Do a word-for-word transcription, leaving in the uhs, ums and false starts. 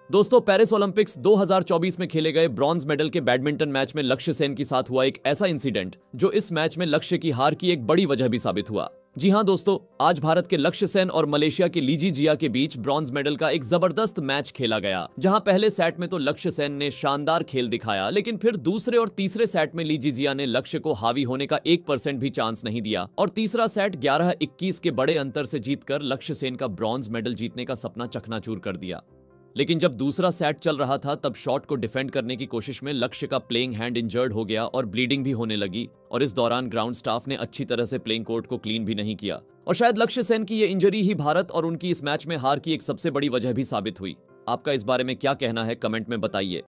दोस्तों, Paris Olympics दो हज़ार चौबीस में खेले गए ब्रॉन्ज मेडल के बैडमिंटन मैच में लक्ष्य सेन के साथ हुआ एक ऐसा इंसिडेंट जो इस मैच में लक्ष्य की हार की एक बड़ी वजह भी साबित हुआ। जी हां दोस्तों, आज भारत के लक्ष्य सेन और मलेशिया के लीजी जिया के बीच ब्रॉन्ज मेडल का एक जबरदस्त मैच खेला गया, जहां पहले सेट में तो लक्ष्य सेन ने शानदार खेल दिखाया, लेकिन फिर दूसरे और तीसरे सेट में लीजी जिया ने लक्ष्य को हावी होने का एक परसेंट भी चांस नहीं दिया और तीसरा सेट ग्यारह इक्कीस के बड़े अंतर से जीतकर लक्ष्य सेन का ब्रॉन्ज मेडल जीतने का सपना चकनाचूर कर दिया। लेकिन जब दूसरा सेट चल रहा था तब शॉट को डिफेंड करने की कोशिश में लक्ष्य का प्लेइंग हैंड इंजर्ड हो गया और ब्लीडिंग भी होने लगी, और इस दौरान ग्राउंड स्टाफ ने अच्छी तरह से प्लेइंग कोर्ट को क्लीन भी नहीं किया, और शायद लक्ष्य सेन की ये इंजरी ही भारत और उनकी इस मैच में हार की एक सबसे बड़ी वजह भी साबित हुई। आपका इस बारे में क्या कहना है, कमेंट में बताइए।